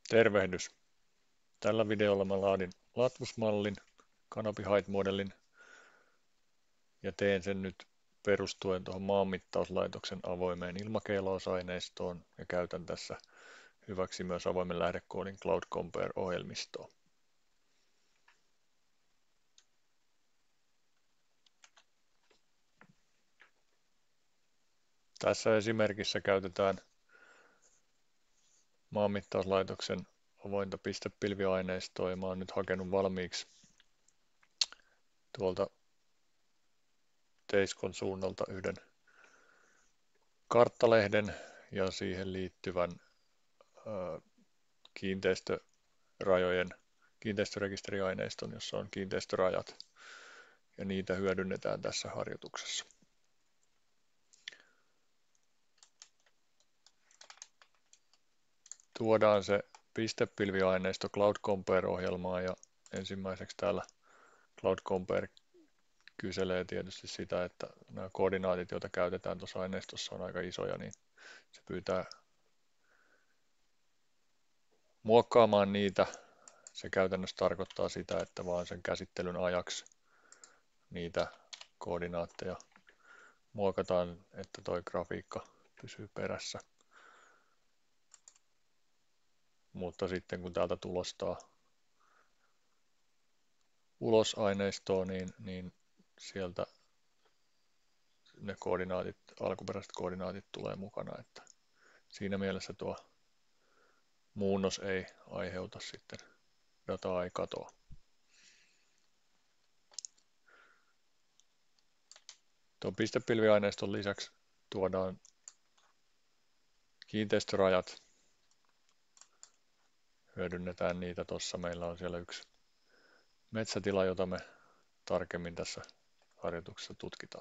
Tervehdys! Tällä videolla mä laadin Latvus-mallin, Canopy Height-modelin ja teen sen nyt perustuen tuohon maanmittauslaitoksen avoimeen ilmakeilaus-aineistoon ja käytän tässä hyväksi myös avoimen lähdekoodin Cloud Compare-ohjelmistoa. Tässä esimerkissä käytetään maanmittauslaitoksen avointa pistepilviaineistoa ja mä oon nyt hakenut valmiiksi tuolta Teiskon suunnalta yhden karttalehden ja siihen liittyvän kiinteistörekisteriaineiston, jossa on kiinteistörajat ja niitä hyödynnetään tässä harjoituksessa. Tuodaan se pistepilviaineisto Cloud Compare-ohjelmaan ja ensimmäiseksi täällä Cloud Compare kyselee tietysti sitä, että nämä koordinaatit, joita käytetään tuossa aineistossa, on aika isoja, niin se pyytää muokkaamaan niitä. Se käytännössä tarkoittaa sitä, että vaan sen käsittelyn ajaksi niitä koordinaatteja muokataan, että toi grafiikka pysyy perässä. Mutta sitten kun täältä tulostaa ulos aineistoa, niin sieltä ne alkuperäiset koordinaatit tulee mukana, että siinä mielessä tuo muunnos ei aiheuta sitten dataa ei katoa. Tuon pistepilviaineiston lisäksi tuodaan kiinteistörajat. Hyödynnetään niitä tuossa. Meillä on siellä yksi metsätila, jota me tarkemmin tässä harjoituksessa tutkitaan.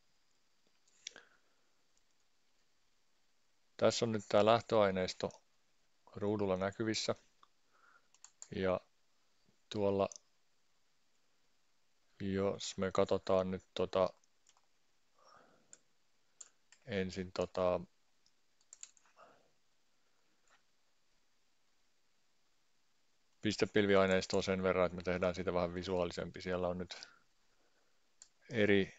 Tässä on nyt tämä lähtöaineisto ruudulla näkyvissä. Ja tuolla, jos me katsotaan nyt ensin pistepilviaineistoa sen verran, että me tehdään siitä vähän visuaalisempi. Siellä on nyt eri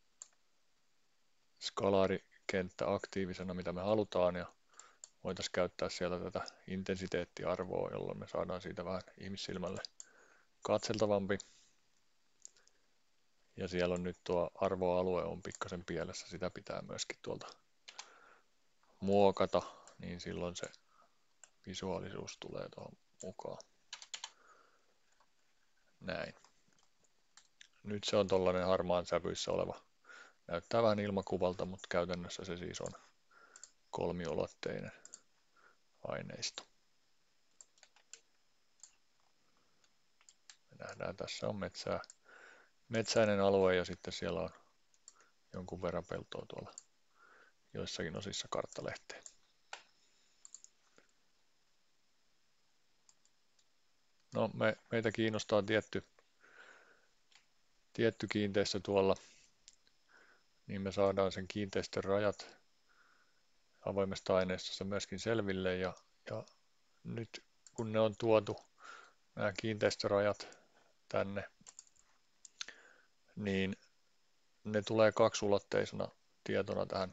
skalaarikenttä aktiivisena, mitä me halutaan, ja voitaisiin käyttää siellä tätä intensiteettiarvoa, jolloin me saadaan siitä vähän ihmissilmälle katseltavampi. Ja siellä on nyt tuo arvoalue on pikkasen pielessä, sitä pitää myöskin tuolta muokata, niin silloin se visuaalisuus tulee tuohon mukaan. Näin. Nyt se on tollainen harmaan sävyissä oleva. Näyttää vähän ilmakuvalta, mutta käytännössä se siis on kolmiulotteinen aineisto. Me nähdään, tässä on metsäinen alue ja sitten siellä on jonkun verran peltoa tuolla joissakin osissa karttalehteä. No, meitä kiinnostaa tietty kiinteistö tuolla, niin me saadaan sen kiinteistön rajat avoimesta aineistosta myöskin selville ja nyt kun ne on tuotu nämä kiinteistörajat tänne, niin ne tulee kaksulotteisena tietona tähän.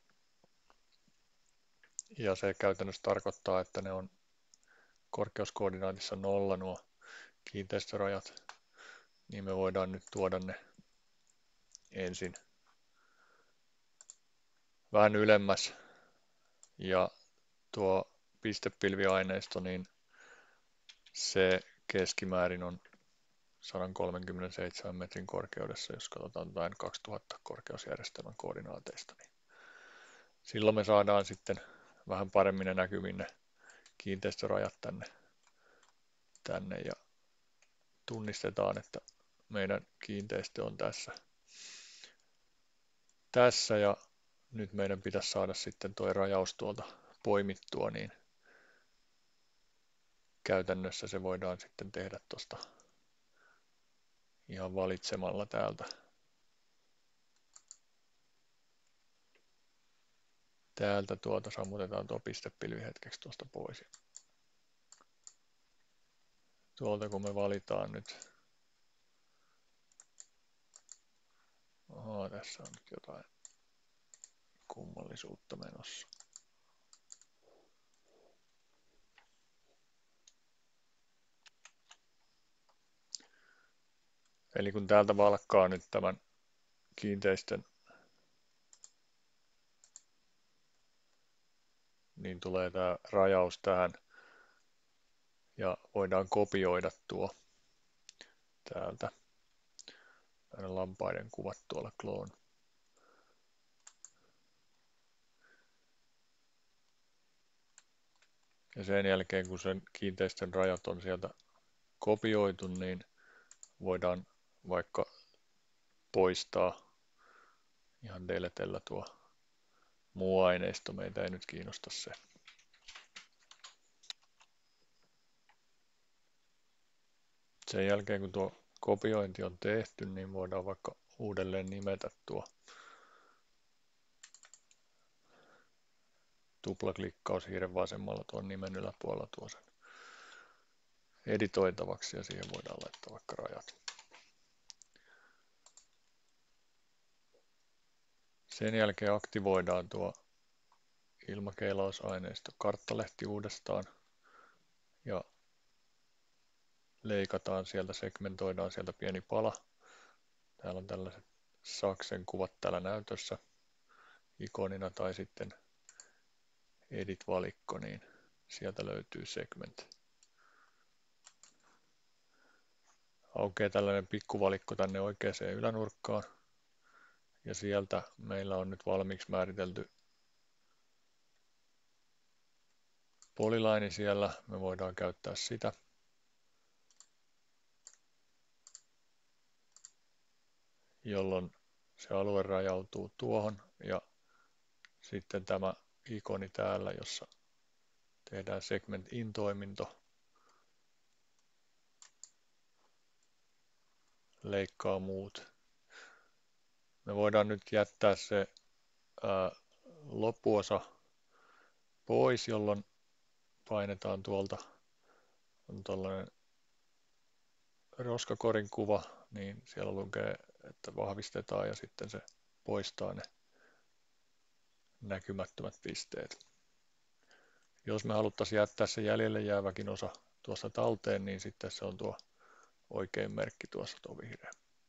Ja se käytännössä tarkoittaa, että ne on korkeuskoordinaatissa 0 nuo kiinteistörajat, niin me voidaan nyt tuoda ne ensin vähän ylemmäs. Ja tuo pistepilviaineisto, niin se keskimäärin on 137 metrin korkeudessa, jos katsotaan jotain 2000 korkeusjärjestelmän koordinaateista. Niin silloin me saadaan sitten vähän paremmin ne näkyviin ne kiinteistörajat tänne ja tunnistetaan, että meidän kiinteistö on tässä ja nyt meidän pitäisi saada sitten tuo rajaus tuolta poimittua, niin käytännössä se voidaan sitten tehdä tuosta ihan valitsemalla täältä. Sammutetaan tuo pistepilvi hetkeksi tuosta pois. tuolta kun me valitaan nyt. Oho, tässä on nyt jotain kummallisuutta menossa. Eli kun täältä valkkaa nyt tämän kiinteistön, niin tulee tämä rajaus tähän ja voidaan kopioida tuo täältä. Näiden lampaiden kuvat tuolla kloon. Ja sen jälkeen kun sen kiinteistön rajat on sieltä kopioitu, niin voidaan vaikka poistaa ihan deletellä tuo muu aineisto. Meitä ei nyt kiinnosta se. Sen jälkeen kun tuo kopiointi on tehty, niin voidaan vaikka uudelleen nimetä tuo tuplaklikkaus hiiren vasemmalla tuon nimen yläpuolella tuo sen editoitavaksi ja siihen voidaan laittaa vaikka rajat. Sen jälkeen aktivoidaan tuo ilmakeilausaineisto karttalehti uudestaan ja leikataan sieltä, segmentoidaan sieltä pieni pala. Täällä on tällaiset saksen kuvat täällä näytössä ikonina tai sitten edit-valikko, niin sieltä löytyy segment. Aukeaa tällainen pikkuvalikko tänne oikeaan ylänurkkaan ja sieltä meillä on nyt valmiiksi määritelty polyline siellä. Me voidaan käyttää sitä. Jolloin se alue rajautuu tuohon ja sitten tämä ikoni täällä, jossa tehdään segment in toiminto, leikkaa muut. Me voidaan nyt jättää se loppuosa pois, jolloin painetaan tuolta, on tuollainen roskakorin kuva, niin siellä lukee, että vahvistetaan ja sitten se poistaa ne näkymättömät pisteet. Jos me haluttaisiin jättää se jäljelle jääväkin osa tuossa talteen, niin sitten se on tuo oikein merkki tuossa, tuo vihreä.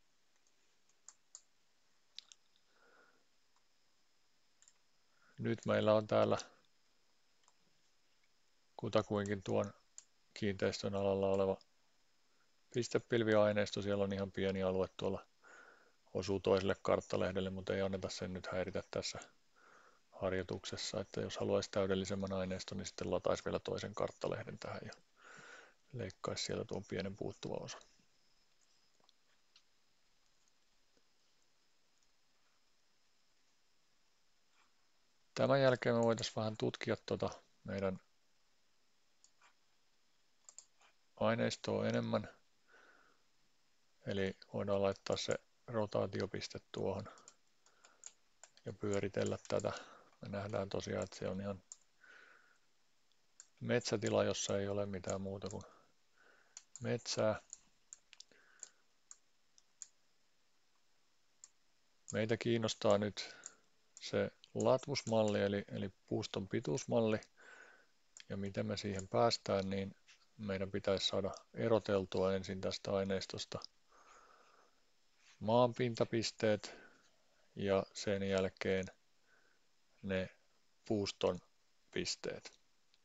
Nyt meillä on täällä kutakuinkin tuon kiinteistön alalla oleva pistepilviaineisto. Siellä on ihan pieni alue tuolla, osuu toiselle karttalehdelle, mutta ei anneta sen nyt häiritä tässä harjoituksessa. Että jos haluaisi täydellisemmän aineiston, niin sitten lataisi vielä toisen karttalehden tähän ja leikkaisi siellä tuon pienen puuttuva osan. Tämän jälkeen me voitaisiin vähän tutkia tuota meidän aineistoa enemmän. Eli voidaan laittaa se rotaatiopiste tuohon ja pyöritellä tätä. Me nähdään tosiaan, että se on ihan metsätila, jossa ei ole mitään muuta kuin metsää. Meitä kiinnostaa nyt se latvusmalli eli puuston pituusmalli. Ja miten me siihen päästään, niin meidän pitäisi saada eroteltua ensin tästä aineistosta maanpintapisteet ja sen jälkeen ne puuston pisteet.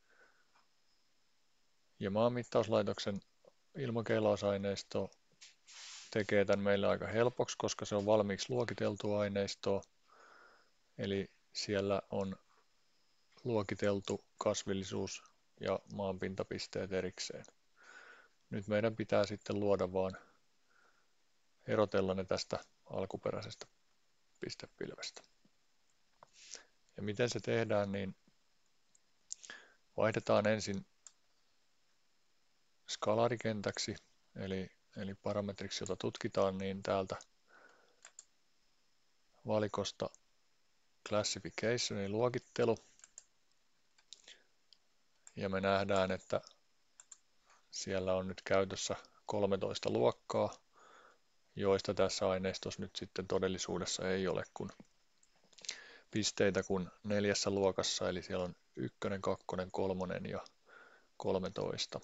Ja maanmittauslaitoksen ilmakeilausaineisto tekee tämän meille aika helpoksi, koska se on valmiiksi luokiteltu aineistoa. Eli siellä on luokiteltu kasvillisuus ja maanpintapisteet erikseen. Nyt meidän pitää sitten luoda vaan erotella ne tästä alkuperäisestä pistepilvestä. Ja miten se tehdään, niin vaihdetaan ensin skalarikentäksi, eli parametriksi, jota tutkitaan, niin täältä valikosta classification eli luokittelu. Ja me nähdään, että Siellä on nyt käytössä 13 luokkaa, joista tässä aineistossa nyt sitten todellisuudessa ei ole kuin pisteitä kuin 4 luokassa, eli siellä on 1, 2, 3 ja 13.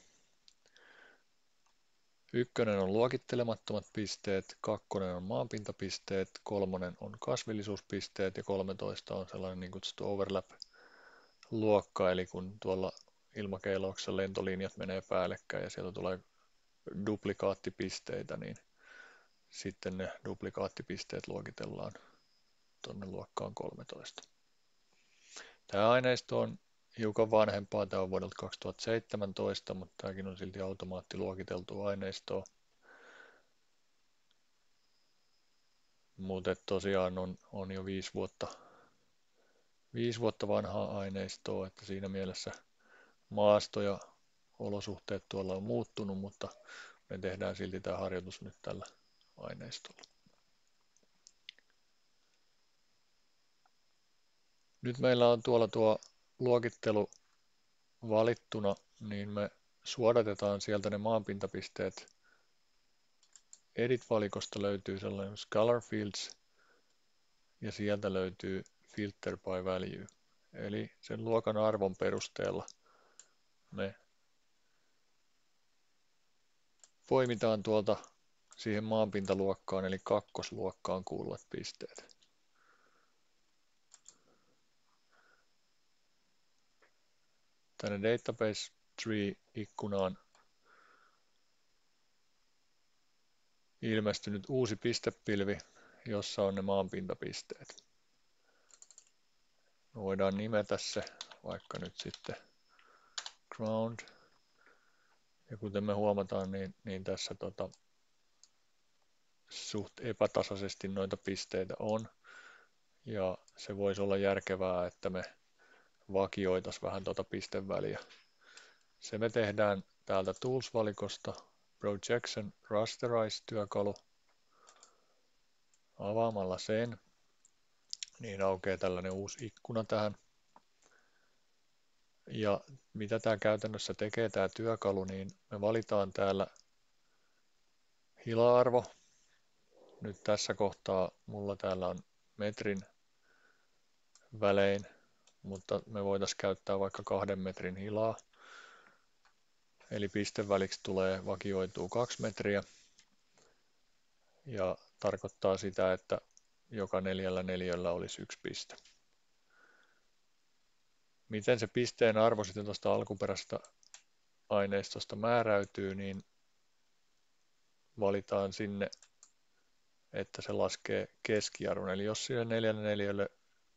1 on luokittelemattomat pisteet, 2 on maanpintapisteet, 3 on kasvillisuuspisteet ja 13 on sellainen niin kutsuttu overlap-luokka, eli kun tuolla ilmakeilauksessa lentolinjat menee päällekkäin ja sieltä tulee duplikaattipisteitä, niin sitten ne duplikaattipisteet luokitellaan tuonne luokkaan 13. Tämä aineisto on hiukan vanhempaa, tämä on vuodelta 2017, mutta tämäkin on silti automaattiluokiteltua aineistoa. Mutta tosiaan on jo 5 vuotta vanhaa aineistoa, että siinä mielessä maasto ja olosuhteet tuolla on muuttunut, mutta me tehdään silti tämä harjoitus nyt tällä aineistolla. Nyt meillä on tuolla tuo luokittelu valittuna, niin me suodatetaan sieltä ne maanpintapisteet. Edit-valikosta löytyy sellainen Scalar Fields ja sieltä löytyy Filter by Value. Eli sen luokan arvon perusteella me poimitaan tuolta siihen maanpintaluokkaan eli kakkosluokkaan kuuluvat pisteet. Tänne Database Tree-ikkunaan ilmestynyt uusi pistepilvi, jossa on ne maanpintapisteet. Me voidaan nimetä se vaikka nyt sitten ground. Ja kuten me huomataan, niin tässä suht epätasaisesti noita pisteitä on. Ja se voisi olla järkevää, että me vakioitaisiin vähän tuota pisteväliä. Se me tehdään täältä Tools-valikosta Projection Rasterize-työkalu. Avaamalla sen, niin aukeaa tällainen uusi ikkuna tähän. Ja mitä tämä käytännössä tekee tämä työkalu, niin me valitaan täällä hila-arvo. Nyt tässä kohtaa mulla täällä on metrin välein, mutta me voitaisiin käyttää vaikka 2 metrin hilaa. Eli pisteväliksi vakioituu 2 metriä ja tarkoittaa sitä, että joka 4 neliöllä olisi 1 piste. Miten se pisteen arvo sitten tuosta alkuperäisestä aineistosta määräytyy, niin valitaan sinne, että se laskee keskiarvon. Eli jos siihen 4 neliölle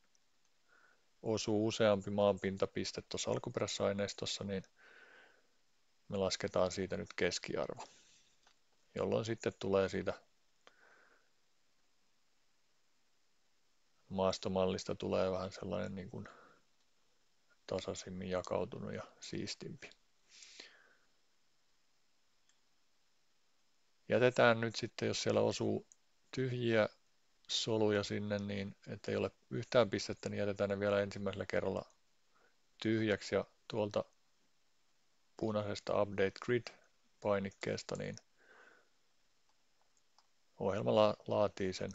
osuu useampi maanpintapiste tuossa alkuperäisessä aineistossa, niin me lasketaan siitä nyt keskiarvo, jolloin sitten tulee siitä maastomallista tulee vähän sellainen niin kuin tasaisimmin jakautunut ja siistimpi. Jätetään nyt sitten, jos siellä osuu tyhjiä soluja sinne, niin ettei ole yhtään pistettä, niin jätetään ne vielä ensimmäisellä kerralla tyhjäksi ja tuolta punaisesta Update Grid-painikkeesta, niin ohjelma laatii sen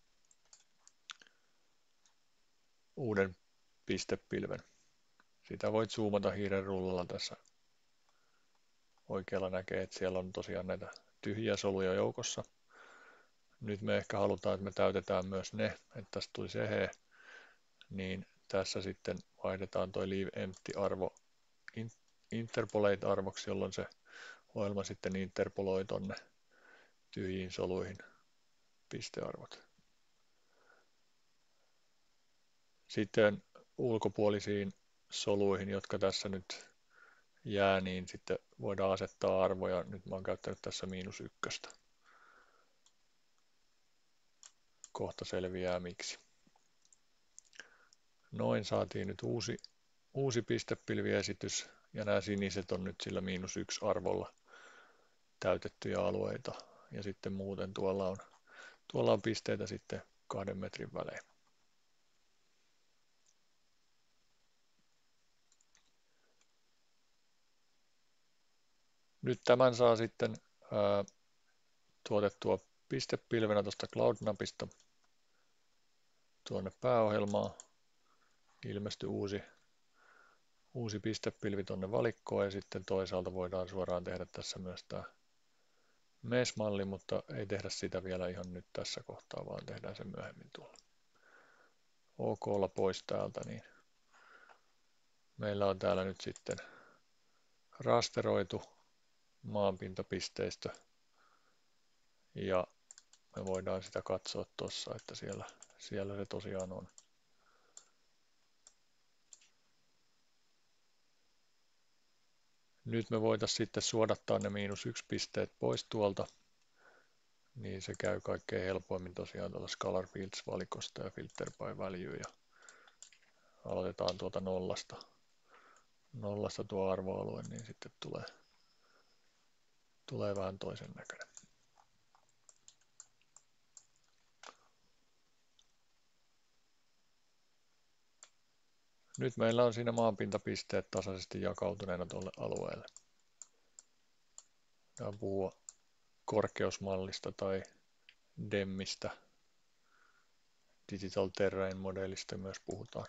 uuden pistepilven. Sitä voit zoomata hiiren rullalla tässä. Oikealla näkee, että siellä on tosiaan näitä tyhjiä soluja joukossa. Nyt me ehkä halutaan, että me täytetään myös ne, että tästä tulisi eheä, niin tässä sitten vaihdetaan toi leave empty-arvo interpolate-arvoksi, jolloin se ohjelma sitten interpoloi tonne tyhjiin soluihin pistearvot. Sitten ulkopuolisiin soluihin, jotka tässä nyt jää, niin sitten voidaan asettaa arvoja. Nyt mä oon käyttänyt tässä -1. Kohta selviää miksi. Noin saatiin nyt uusi pistepilviesitys ja nämä siniset on nyt sillä -1 arvolla täytettyjä alueita ja sitten muuten tuolla on pisteitä sitten 2 metrin välein. Nyt tämän saa sitten tuotettua pistepilvenä tuosta Cloud-napista tuonne pääohjelmaan. Ilmestyi uusi pistepilvi tuonne valikkoon ja sitten toisaalta voidaan suoraan tehdä tässä myös tämä mesh-malli, mutta ei tehdä sitä vielä ihan nyt tässä kohtaa, vaan tehdään se myöhemmin tuolla. OK:lla pois täältä, niin meillä on täällä nyt sitten rasteroitu maanpintapisteistö ja me voidaan sitä katsoa tuossa, että siellä se tosiaan on. Nyt me voitaisiin sitten suodattaa ne -1 pisteet pois tuolta, niin se käy kaikkein helpoimmin tosiaan tuolta Scalar Fields-valikosta ja Filter by Value ja aloitetaan tuolta nollasta tuo arvoalue, niin sitten tulee vähän toisen näköinen. Nyt meillä on siinä maanpintapisteet tasaisesti jakautuneena tuolle alueelle. Voidaan puhua korkeusmallista tai DEMistä, Digital Terrain modelista myös puhutaan.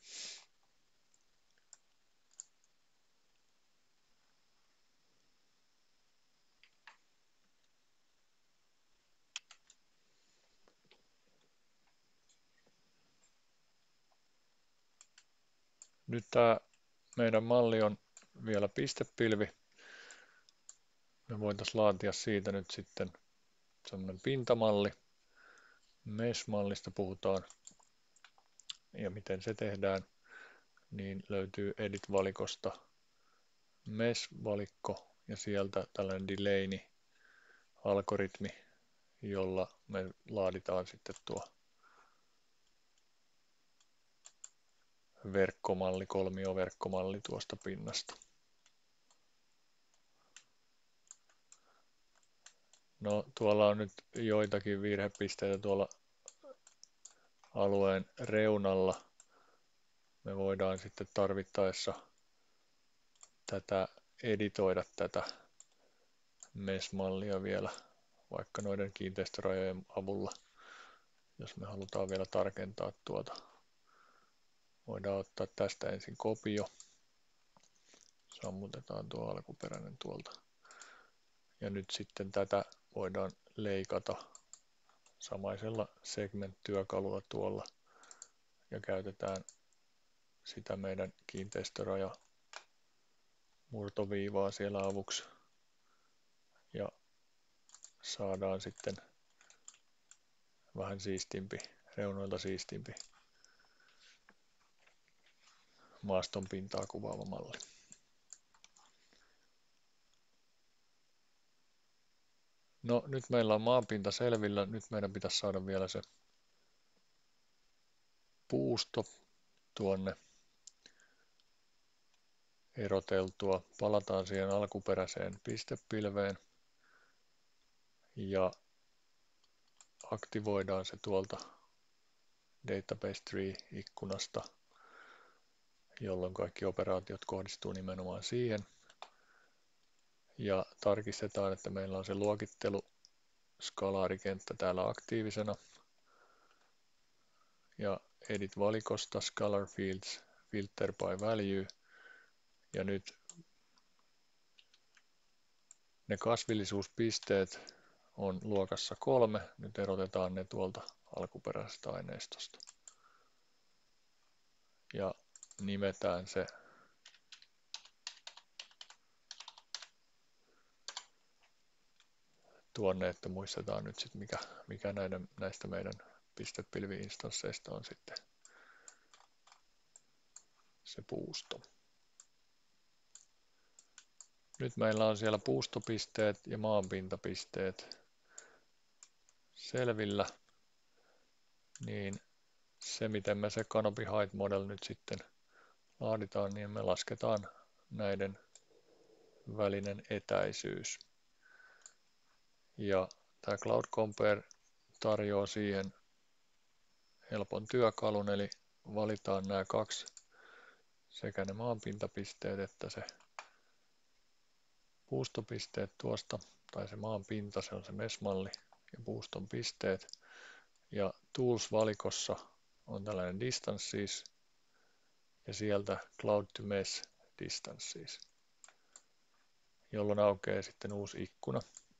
Nyt tämä meidän malli on vielä pistepilvi. Me voitaisiin laatia siitä nyt sitten semmoinen pintamalli. Mesh-mallista puhutaan. Ja miten se tehdään, niin löytyy Edit-valikosta Mesh-valikko ja sieltä tällainen Delaney-algoritmi, jolla me laaditaan sitten tuo verkkomalli, kolmioverkkomalli tuosta pinnasta. No tuolla on nyt joitakin virhepisteitä tuolla alueen reunalla. Me voidaan sitten tarvittaessa editoida tätä mesh-mallia vielä vaikka noiden kiinteistörajojen avulla. Jos me halutaan vielä tarkentaa tuota, voidaan ottaa tästä ensin kopio. Sammutetaan tuo alkuperäinen tuolta. Ja nyt sitten tätä voidaan leikata samaisella segment-työkalulla tuolla. Ja käytetään sitä meidän kiinteistöraja murtoviivaa siellä avuksi. Ja saadaan sitten vähän siistimpi, reunoilta siistimpi maaston pintaa kuvaava malli. No nyt meillä on maanpinta selvillä, nyt meidän pitäisi saada vielä se puusto tuonne eroteltua. Palataan siihen alkuperäiseen pistepilveen ja aktivoidaan se tuolta Database Tree-ikkunasta, jolloin kaikki operaatiot kohdistuu nimenomaan siihen. Ja tarkistetaan, että meillä on se luokittelu skalaarikenttä täällä aktiivisena. Ja Edit-valikosta Scalar Fields, Filter by Value. Ja nyt ne kasvillisuuspisteet on luokassa 3. Nyt erotetaan ne tuolta alkuperäisestä aineistosta. Ja nimetään se tuonne, että muistetaan nyt sitten mikä näistä meidän pistepilvi-instansseista on sitten se puusto. Nyt meillä on siellä puustopisteet ja maanpintapisteet selvillä, niin se miten me se Canopy Height Model nyt sitten laaditaan, niin me lasketaan näiden välinen etäisyys. Ja tämä Cloud Compare tarjoaa siihen helpon työkalun, eli valitaan nämä 2, sekä ne maanpintapisteet että se puustopisteet tuosta, tai se maan pinta, se on se MES-malli ja puuston pisteet. Ja Tools-valikossa on tällainen Distances ja sieltä Cloud to Mesh Distances, jolloin aukeaa sitten uusi ikkuna,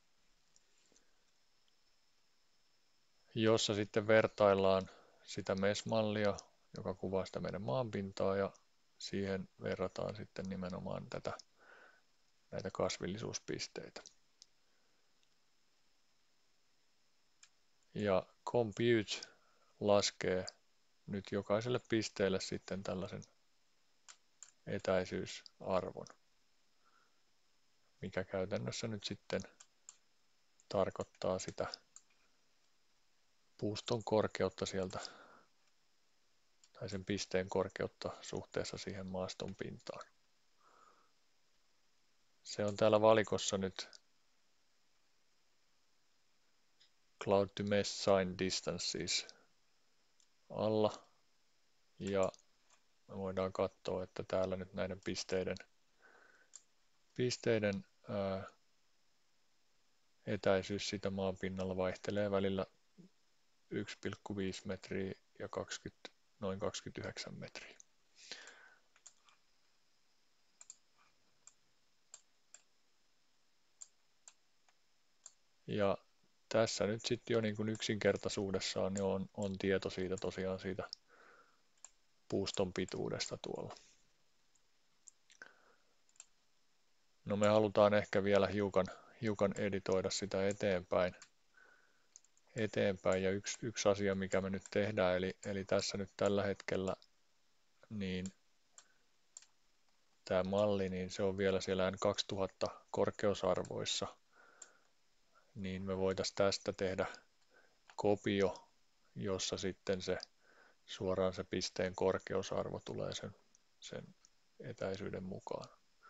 jossa sitten vertaillaan sitä MES-mallia, joka kuvaa sitä meidän maanpintaa, ja siihen verrataan sitten nimenomaan näitä kasvillisuuspisteitä. Ja Compute laskee nyt jokaiselle pisteelle sitten tällaisen etäisyysarvon, mikä käytännössä nyt sitten tarkoittaa sitä puuston korkeutta sieltä, tai sen pisteen korkeutta suhteessa siihen maaston pintaan. Se on täällä valikossa nyt Cloud to Mesh Sign Distances alla, ja me voidaan katsoa, että täällä nyt näiden pisteiden etäisyys sitä maanpinnalla vaihtelee välillä 1,5 metriä ja noin 29 metriä. Ja tässä nyt sitten jo niin kuin yksinkertaisuudessaan jo on tieto siitä tosiaan siitä puuston pituudesta tuolla. No me halutaan ehkä vielä hiukan editoida sitä eteenpäin ja yksi asia, mikä me nyt tehdään, eli tässä nyt tällä hetkellä niin tämä malli, niin se on vielä siellä N2000 korkeusarvoissa, niin me voitaisiin tästä tehdä kopio, jossa sitten suoraan se pisteen korkeusarvo tulee sen etäisyyden mukaan.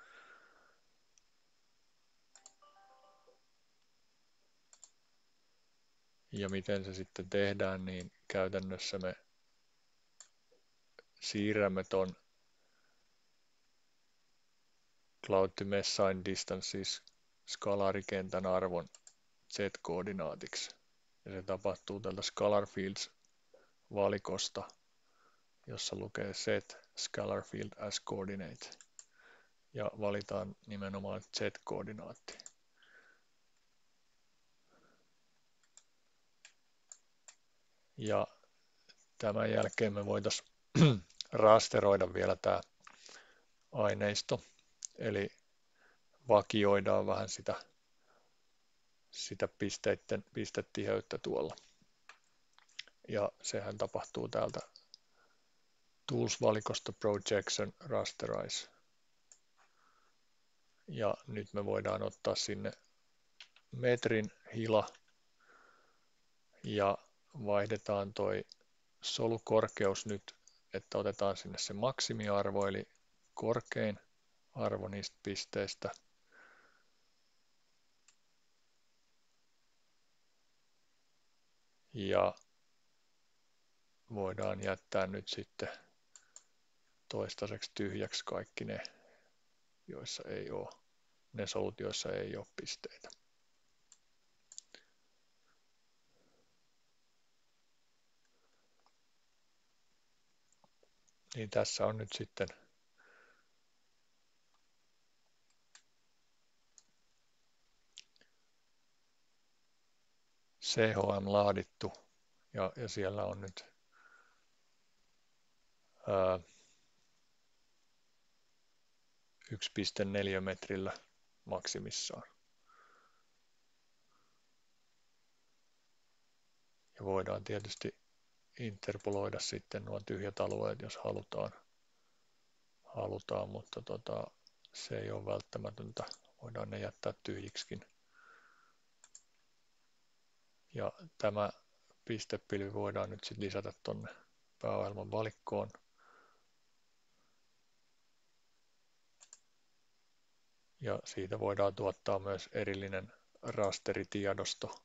Ja miten se sitten tehdään, niin käytännössä me siirrämme ton Cloud to Mesh Sign Distances skalaarikentän arvon Z-koordinaatiksi. Ja se tapahtuu tältä Scalar Fields valikosta, jossa lukee Set Scalar Field as Coordinate. Ja valitaan nimenomaan Z-koordinaatti. Ja tämän jälkeen me voitaisiin rasteroida vielä tämä aineisto, eli vakioidaan vähän sitä pistetiheyttä tuolla. Ja sehän tapahtuu täältä Tools-valikosta Projection Rasterize. Ja nyt me voidaan ottaa sinne metrin hila ja vaihdetaan toi solukorkeus nyt, että otetaan sinne se maksimiarvo, eli korkein arvo niistä pisteistä. Ja voidaan jättää nyt sitten toistaiseksi tyhjäksi kaikki ne, joissa ei ole, ne solut, joissa ei ole pisteitä. Niin tässä on nyt sitten CHM laadittu ja siellä on nyt 1,4 metrillä maksimissaan. Ja voidaan tietysti interpoloida sitten nuo tyhjät alueet, jos halutaan, mutta se ei ole välttämätöntä. Voidaan ne jättää tyhjiksikin. Ja tämä pistepilvi voidaan nyt sitten lisätä tuonne pääohjelman valikkoon. Ja siitä voidaan tuottaa myös erillinen rasteritiedosto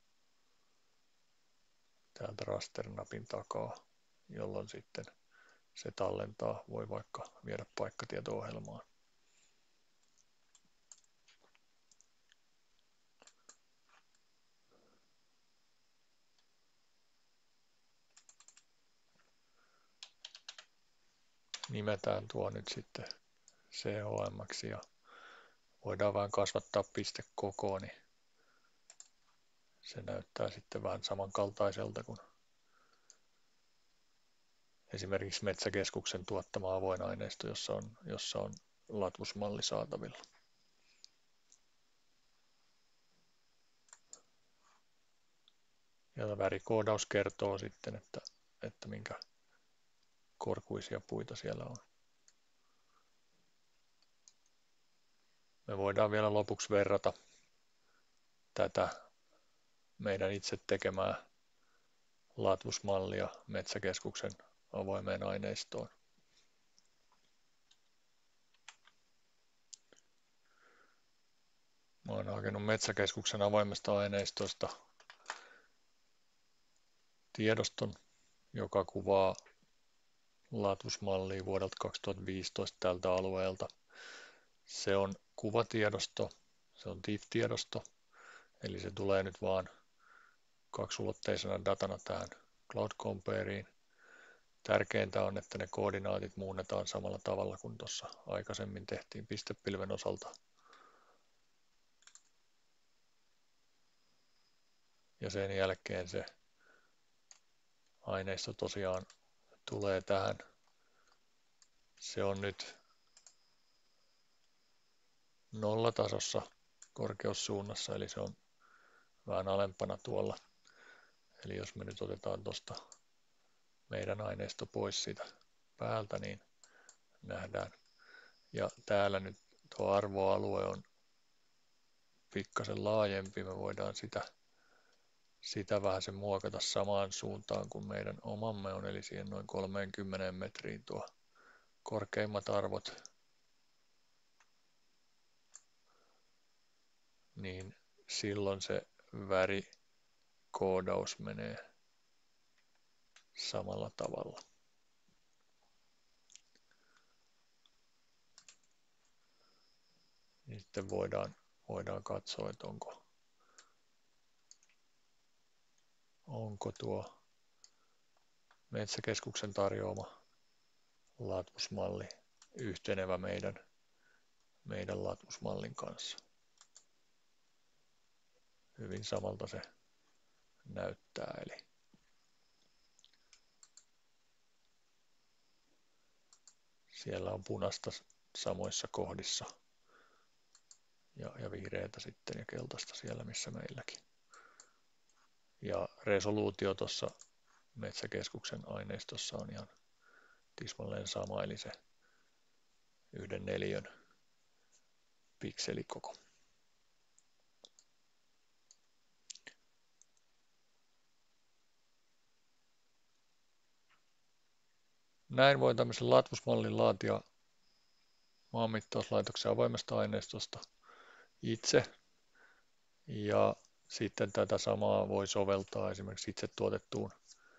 täältä rasternapin takaa, jolloin sitten se tallentaa, voi vaikka viedä paikkatieto-ohjelmaan. nimetään tuo nyt sitten CHM:ksi ja voidaan vähän kasvattaa pistekokoa, niin se näyttää sitten vähän samankaltaiselta kuin esimerkiksi Metsäkeskuksen tuottama avoin aineisto, jossa on latvusmalli saatavilla. Ja värikoodaus kertoo sitten, että minkä korkuisia puita siellä on. Me voidaan vielä lopuksi verrata tätä meidän itse tekemää latvusmallia Metsäkeskuksen avoimeen aineistoon. Mä oon hakenut Metsäkeskuksen avoimesta aineistosta tiedoston, joka kuvaa latvusmallia vuodelta 2015 tältä alueelta. Se on kuvatiedosto, se on TIFF-tiedosto, eli se tulee nyt vaan kaksulotteisena datana tähän Cloud Compareen. Tärkeintä on, että ne koordinaatit muunnetaan samalla tavalla kuin tuossa aikaisemmin tehtiin pistepilven osalta. Ja sen jälkeen se aineisto tosiaan tulee tähän. Se on nyt nollatasossa korkeussuunnassa, eli se on vähän alempana tuolla. Eli jos me nyt otetaan tuosta meidän aineisto pois siitä päältä, niin nähdään. Ja täällä nyt tuo arvoalue on pikkasen laajempi. Me voidaan sitä vähän sen muokata samaan suuntaan kuin meidän omamme on, eli siihen noin 30 metriin tuo korkeimmat arvot. Niin silloin se värikoodaus menee samalla tavalla. Niin sitten voidaan katsoa, että onko tuo Metsäkeskuksen tarjoama latvusmalli yhtenevä meidän latvusmallin kanssa. Hyvin samalta se näyttää, eli siellä on punaista samoissa kohdissa ja vihreätä sitten ja keltaista siellä missä meilläkin. Ja resoluutio tuossa Metsäkeskuksen aineistossa on ihan tismalleen sama, eli se 1/4 pikselikoko. Näin voi tämmöisen latvusmallin laatia maanmittauslaitoksen avoimesta aineistosta itse. Ja sitten tätä samaa voi soveltaa esimerkiksi itse tuotettuun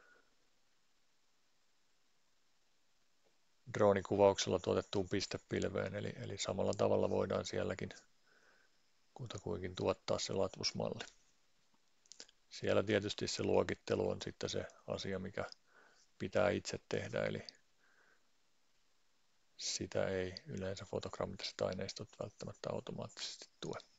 droonikuvauksella tuotettuun pistepilveen. Eli samalla tavalla voidaan sielläkin kutakuinkin tuottaa se latvusmalli. Siellä tietysti se luokittelu on sitten se asia, mikä pitää itse tehdä, eli sitä ei yleensä fotogrammetriset aineistot välttämättä automaattisesti tue.